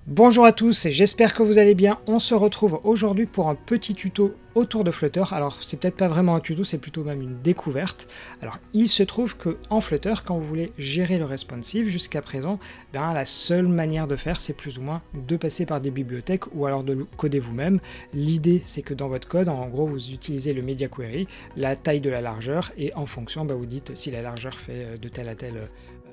Bonjour à tous et j'espère que vous allez bien. On se retrouve aujourd'hui pour un petit tuto autour de Flutter. Alors c'est peut-être pas vraiment un tuto, c'est plutôt même une découverte. Alors il se trouve que en Flutter, quand vous voulez gérer le responsive, jusqu'à présent, la seule manière de faire, c'est plus ou moins de passer par des bibliothèques ou alors de le coder vous-même. L'idée, c'est que dans votre code, en gros, vous utilisez le media query, la taille de la largeur, et en fonction, vous dites si la largeur fait de telle à telle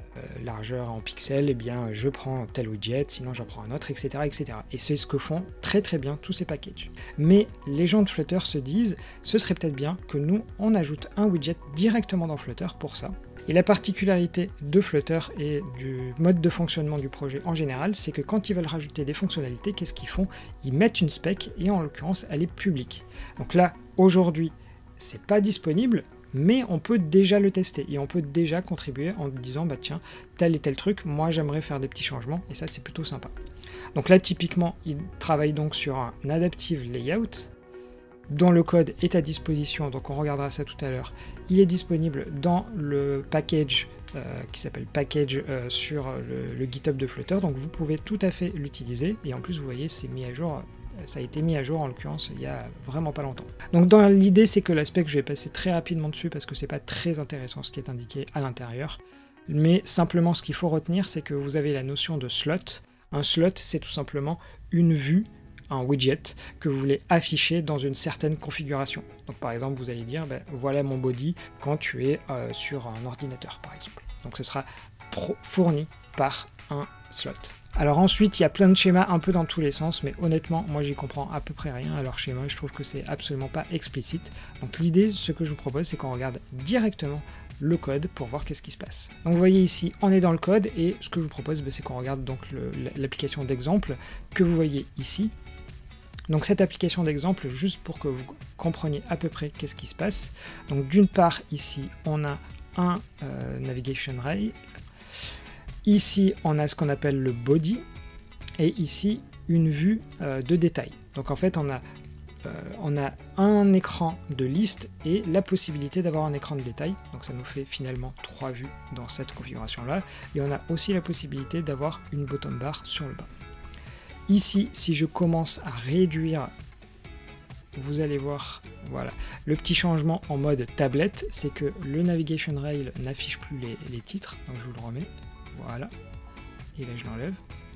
largeur en pixels, et bien je prends tel widget, sinon j'en prends un autre, etc., etc. Et c'est ce que font très très bien tous ces packages. Mais les gens de Flutter se disent, ce serait peut-être bien que nous, on ajoute un widget directement dans Flutter pour ça. Et la particularité de Flutter et du mode de fonctionnement du projet en général, c'est que quand ils veulent rajouter des fonctionnalités, qu'est-ce qu'ils font? Ils mettent une spec, et en l'occurrence, elle est publique. Donc là, aujourd'hui, c'est pas disponible, mais on peut déjà le tester et on peut déjà contribuer en disant tiens, tel et tel truc, moi j'aimerais faire des petits changements, et ça c'est plutôt sympa. Donc là typiquement il travaille donc sur un adaptive layout dont le code est à disposition, donc on regardera ça tout à l'heure. Il est disponible dans le package qui s'appelle package sur le GitHub de Flutter, donc vous pouvez tout à fait l'utiliser, et en plus vous voyez c'est mis à jour. Ça a été mis à jour en l'occurrence il y a vraiment pas longtemps. Donc dans l'idée, c'est que l'aspect, je vais passer très rapidement dessus parce que c'est pas très intéressant ce qui est indiqué à l'intérieur, mais simplement ce qu'il faut retenir, c'est que vous avez la notion de slot. Un slot, c'est tout simplement une vue, un widget que vous voulez afficher dans une certaine configuration. Donc par exemple, vous allez dire voilà mon body quand tu es sur un ordinateur par exemple. Donc ce sera fourni par un slot. Alors ensuite, il y a plein de schémas un peu dans tous les sens, mais honnêtement, moi j'y comprends à peu près rien à leur schéma, je trouve que c'est absolument pas explicite. Donc l'idée, ce que je vous propose, c'est qu'on regarde directement le code pour voir qu'est-ce qui se passe. Donc vous voyez ici, on est dans le code, et ce que je vous propose, c'est qu'on regarde donc l'application d'exemple que vous voyez ici. Donc cette application d'exemple, juste pour que vous compreniez à peu près qu'est-ce qui se passe. Donc d'une part, ici, on a un navigation rail. Ici, on a ce qu'on appelle le body, et ici, une vue de détail. Donc en fait, on a un écran de liste et la possibilité d'avoir un écran de détail. Donc ça nous fait finalement 3 vues dans cette configuration-là. Et on a aussi la possibilité d'avoir une bottom bar sur le bas. Ici, si je commence à réduire, vous allez voir, voilà, le petit changement en mode tablette, c'est que le navigation rail n'affiche plus les titres. Donc je vous le remets. Voilà, et là je l'enlève.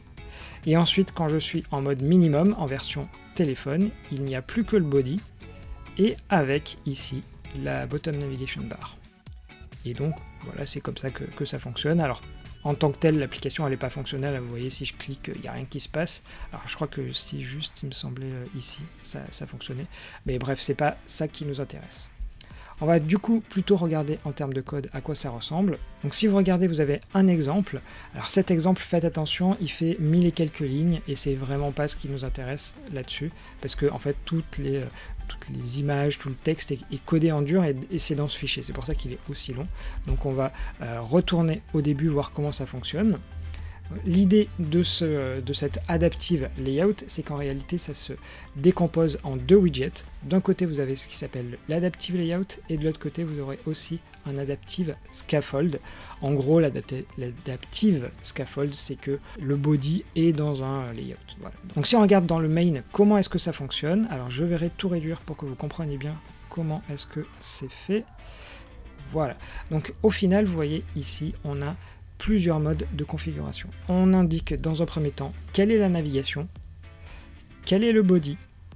Et ensuite, quand je suis en mode minimum, en version téléphone, il n'y a plus que le body, et avec ici la bottom navigation bar. Et donc voilà, c'est comme ça que ça fonctionne. Alors en tant que tel, l'application elle n'est pas fonctionnelle, vous voyez si je clique, il n'y a rien qui se passe. Alors je crois que si juste il me semblait ici, ça fonctionnait. Mais bref, c'est pas ça qui nous intéresse. On va du coup plutôt regarder en termes de code à quoi ça ressemble. Donc si vous regardez, vous avez un exemple. Alors cet exemple, faites attention, il fait 1000 et quelques lignes, et c'est vraiment pas ce qui nous intéresse là-dessus, parce que en fait toutes les images, tout le texte est codé en dur, et c'est dans ce fichier, c'est pour ça qu'il est aussi long. Donc on va retourner au début, voir comment ça fonctionne. L'idée de cette adaptive layout, c'est qu'en réalité ça se décompose en deux widgets. D'un côté vous avez ce qui s'appelle l'adaptive layout, et de l'autre côté vous aurez aussi un adaptive scaffold. En gros, l'adaptive scaffold, c'est que le body est dans un layout. Voilà. Donc si on regarde dans le main, comment est-ce que ça fonctionne? Alors je vais tout réduire pour que vous compreniez bien comment est-ce que c'est fait. Voilà. Donc au final, vous voyez ici, on a plusieurs modes de configuration. On indique dans un premier temps quelle est la navigation, quel est le body,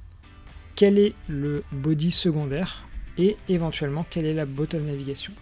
quel est le body secondaire, et éventuellement quelle est la bottom navigation.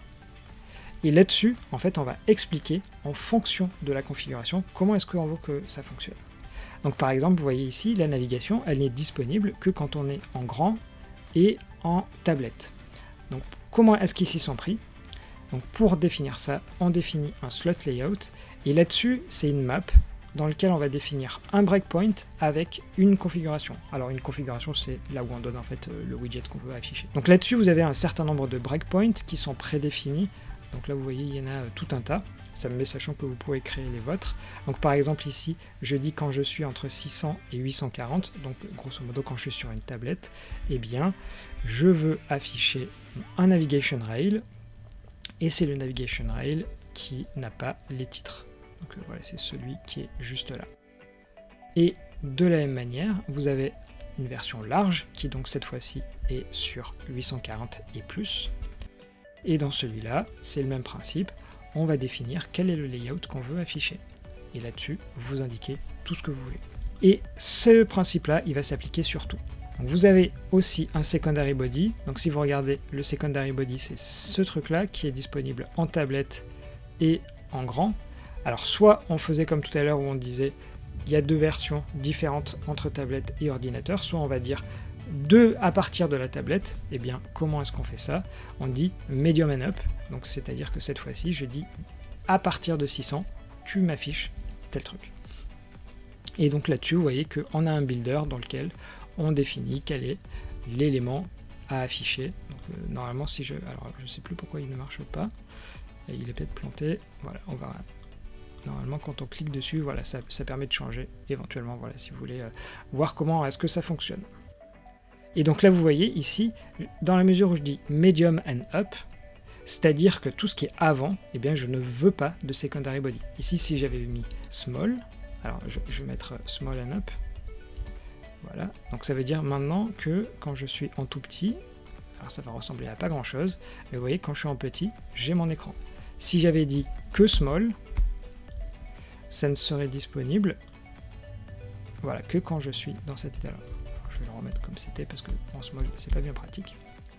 Et là-dessus, en fait, on va expliquer en fonction de la configuration comment est-ce qu'on veut que ça fonctionne. Donc par exemple, vous voyez ici, la navigation, elle n'est disponible que quand on est en grand et en tablette. Donc comment est-ce qu'ils s'y sont pris? Donc pour définir ça, on définit un slot layout, et là-dessus, c'est une map dans laquelle on va définir un breakpoint avec une configuration. Alors une configuration, c'est là où on donne en fait le widget qu'on veut afficher. Donc là-dessus, vous avez un certain nombre de breakpoints qui sont prédéfinis. Donc là, vous voyez, il y en a tout un tas. Ça me met sachant que vous pouvez créer les vôtres. Donc par exemple ici, je dis quand je suis entre 600 et 840, donc grosso modo quand je suis sur une tablette, eh bien, je veux afficher un navigation rail, et c'est le navigation rail qui n'a pas les titres. Donc voilà, c'est celui qui est juste là. Et de la même manière, vous avez une version large qui donc cette fois-ci est sur 840 et plus. Et dans celui-là, c'est le même principe, on va définir quel est le layout qu'on veut afficher. Et là-dessus, vous indiquez tout ce que vous voulez. Et ce principe-là, il va s'appliquer sur tout. Donc vous avez aussi un secondary body. Donc si vous regardez le secondary body, c'est ce truc-là qui est disponible en tablette et en grand. Alors soit on faisait comme tout à l'heure où on disait il y a deux versions différentes entre tablette et ordinateur, soit on va dire deux à partir de la tablette. Et bien comment est-ce qu'on fait ça? On dit medium and up, donc c'est-à-dire que cette fois-ci je dis à partir de 600 tu m'affiches tel truc. Et donc là-dessus vous voyez qu'on a un builder dans lequel on définit quel est l'élément à afficher. Donc, normalement si je... alors je sais plus pourquoi il ne marche pas, il est peut-être planté, voilà, on va... Normalement, quand on clique dessus, voilà, ça permet de changer éventuellement, voilà, si vous voulez voir comment est-ce que ça fonctionne. Et donc là, vous voyez ici, dans la mesure où je dis medium and up, c'est-à-dire que tout ce qui est avant, eh bien, je ne veux pas de secondary body. Ici, si j'avais mis small, alors je vais mettre small and up, voilà, donc ça veut dire maintenant que quand je suis en tout petit, alors ça va ressembler à pas grand-chose, mais vous voyez, quand je suis en petit, j'ai mon écran. Si j'avais dit que small, ça ne serait disponible, voilà, que quand je suis dans cet état-là. Je vais le remettre comme c'était parce que en small, c'est pas bien pratique.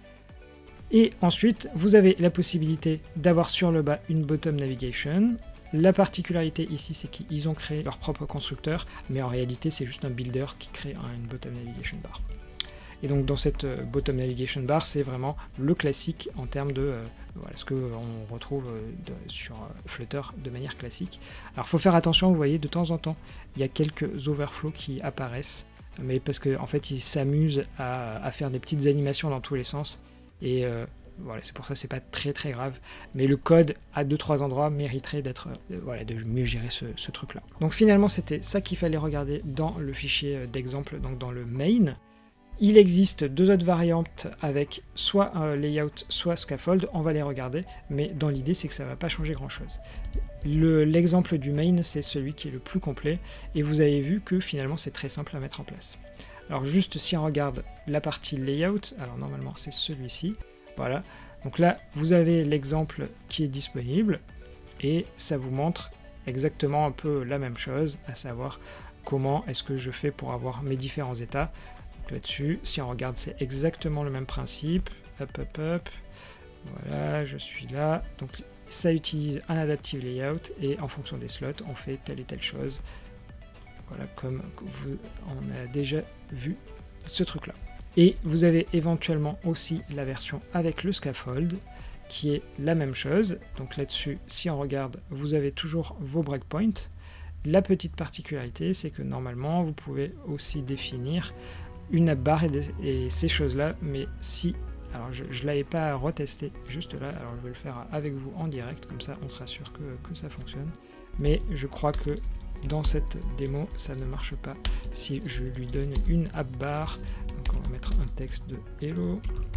Et ensuite, vous avez la possibilité d'avoir sur le bas une bottom navigation. La particularité ici, c'est qu'ils ont créé leur propre constructeur, mais en réalité, c'est juste un builder qui crée une bottom navigation bar. Et donc dans cette bottom navigation bar, c'est vraiment le classique en termes de voilà, ce qu'on retrouve sur Flutter de manière classique. Alors il faut faire attention, vous voyez, de temps en temps, il y a quelques overflows qui apparaissent, mais parce qu'en fait, ils s'amusent à faire des petites animations dans tous les sens. Et voilà, c'est pour ça que c'est pas très grave. Mais le code, à 2-3 endroits, mériterait d'être voilà, de mieux gérer ce truc-là. Donc finalement, c'était ça qu'il fallait regarder dans le fichier d'exemple, donc dans le main. Il existe deux autres variantes avec soit un layout, soit scaffold, on va les regarder, mais dans l'idée c'est que ça ne va pas changer grand chose. L'exemple du main, c'est celui qui est le plus complet, et vous avez vu que finalement c'est très simple à mettre en place. Alors juste si on regarde la partie layout, alors normalement c'est celui-ci, voilà, donc là vous avez l'exemple qui est disponible, et ça vous montre exactement un peu la même chose, à savoir comment est-ce que je fais pour avoir mes différents états. Là-dessus, si on regarde, c'est exactement le même principe. Hop. Voilà, je suis là. Donc ça utilise un adaptive layout et en fonction des slots, on fait telle et telle chose. Voilà, comme on a déjà vu ce truc-là. Et vous avez éventuellement aussi la version avec le scaffold qui est la même chose. Donc là-dessus, si on regarde, vous avez toujours vos breakpoints. La petite particularité, c'est que normalement, vous pouvez aussi définir une app bar et ces choses-là, mais si, alors je ne l'avais pas retesté juste là, alors je vais le faire avec vous en direct, comme ça on sera sûr que ça fonctionne, mais je crois que dans cette démo, ça ne marche pas si je lui donne une app bar, donc on va mettre un texte de hello,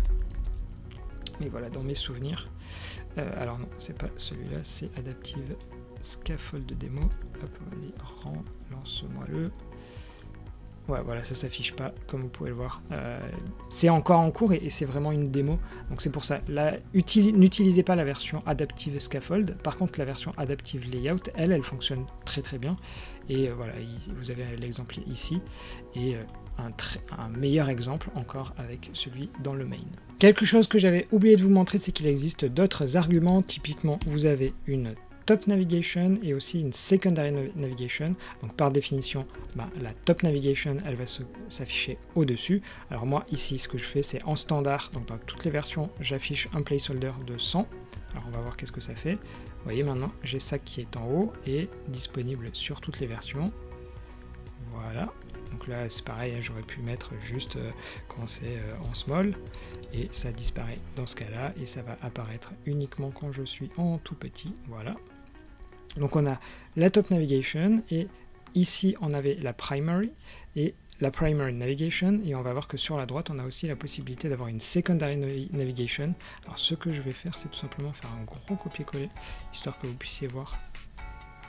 et voilà, dans mes souvenirs, alors non, c'est pas celui-là, c'est Adaptive Scaffold démo, hop, vas-y, relance-moi-le. Ouais, voilà, ça s'affiche pas, comme vous pouvez le voir. C'est encore en cours et c'est vraiment une démo. Donc c'est pour ça. N'utilisez pas la version Adaptive Scaffold. Par contre, la version Adaptive Layout, elle fonctionne très bien. Et voilà, vous avez l'exemple ici. Et un meilleur exemple encore avec celui dans le main. Quelque chose que j'avais oublié de vous montrer, c'est qu'il existe d'autres arguments. Typiquement, vous avez une top navigation et aussi une secondary navigation. Donc par définition, la top navigation, elle va s'afficher au-dessus. Alors moi ici, ce que je fais, c'est en standard, donc dans toutes les versions, j'affiche un placeholder de 100. Alors on va voir qu'est-ce que ça fait. Vous voyez maintenant, j'ai ça qui est en haut et disponible sur toutes les versions. Voilà. Donc là, c'est pareil, j'aurais pu mettre juste quand c'est en small, et ça disparaît dans ce cas-là, et ça va apparaître uniquement quand je suis en tout petit. Voilà. Donc on a la top navigation, et ici on avait la primary, et la primary navigation, et on va voir que sur la droite on a aussi la possibilité d'avoir une secondary navigation. Alors ce que je vais faire, c'est tout simplement faire un gros copier-coller, histoire que vous puissiez voir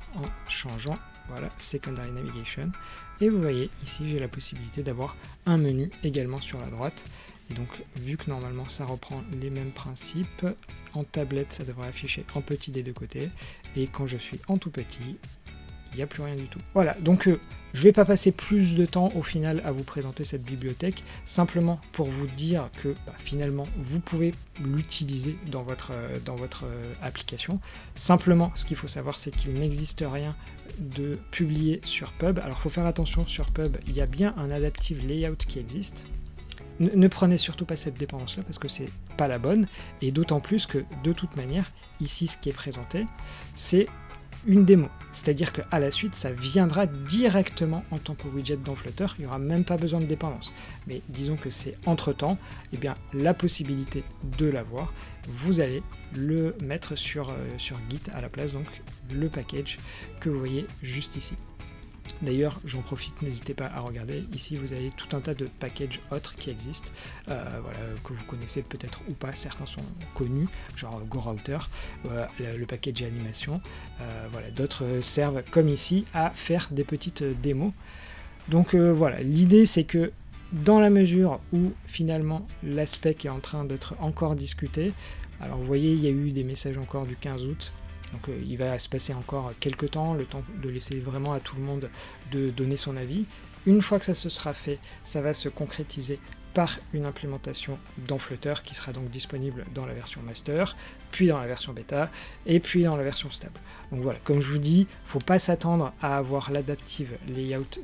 en changeant, voilà, Secondary Navigation. Et vous voyez, ici, j'ai la possibilité d'avoir un menu également sur la droite. Et donc, vu que normalement, ça reprend les mêmes principes, en tablette, ça devrait afficher en petit des deux côtés. Et quand je suis en tout petit, il n'y a plus rien du tout. Voilà, donc je ne vais pas passer plus de temps au final à vous présenter cette bibliothèque, simplement pour vous dire que finalement vous pouvez l'utiliser dans votre application. Simplement, ce qu'il faut savoir, c'est qu'il n'existe rien de publié sur Pub. Alors il faut faire attention, sur Pub, il y a bien un adaptive layout qui existe. Ne prenez surtout pas cette dépendance-là parce que c'est pas la bonne, et d'autant plus que de toute manière, ici ce qui est présenté, c'est une démo, c'est-à-dire qu'à la suite ça viendra directement en tant que widget dans Flutter, il n'y aura même pas besoin de dépendance. Mais disons que c'est entre-temps, eh bien la possibilité de l'avoir, vous allez le mettre sur Git à la place, donc le package que vous voyez juste ici. D'ailleurs, j'en profite, n'hésitez pas à regarder. Ici, vous avez tout un tas de packages autres qui existent, voilà, que vous connaissez peut-être ou pas. Certains sont connus, genre GoRouter, le package animation. Voilà, d'autres servent, comme ici, à faire des petites démos. Donc voilà, l'idée c'est que dans la mesure où finalement l'aspect est en train d'être encore discuté, alors vous voyez, il y a eu des messages encore du 15 août. Donc il va se passer encore quelques temps, le temps de laisser vraiment à tout le monde de donner son avis. Une fois que ça se sera fait, ça va se concrétiser par une implémentation dans Flutter qui sera donc disponible dans la version master, puis dans la version bêta, et puis dans la version stable. Donc voilà, comme je vous dis, il ne faut pas s'attendre à avoir l'adaptive layout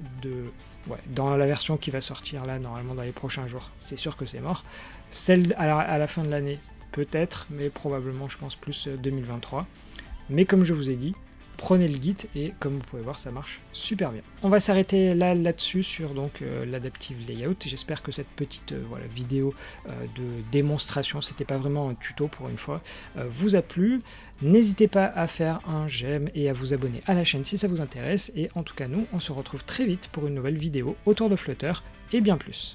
dans la version qui va sortir là, normalement dans les prochains jours. C'est sûr que c'est mort. Celle à la fin de l'année, peut-être, mais probablement, je pense, plus 2023. Mais comme je vous ai dit, prenez le Git et comme vous pouvez voir, ça marche super bien. On va s'arrêter là-dessus sur donc l'adaptive layout. J'espère que cette petite vidéo de démonstration, c'était pas vraiment un tuto pour une fois, vous a plu. N'hésitez pas à faire un j'aime et à vous abonner à la chaîne si ça vous intéresse. Et en tout cas, nous, on se retrouve très vite pour une nouvelle vidéo autour de Flutter et bien plus.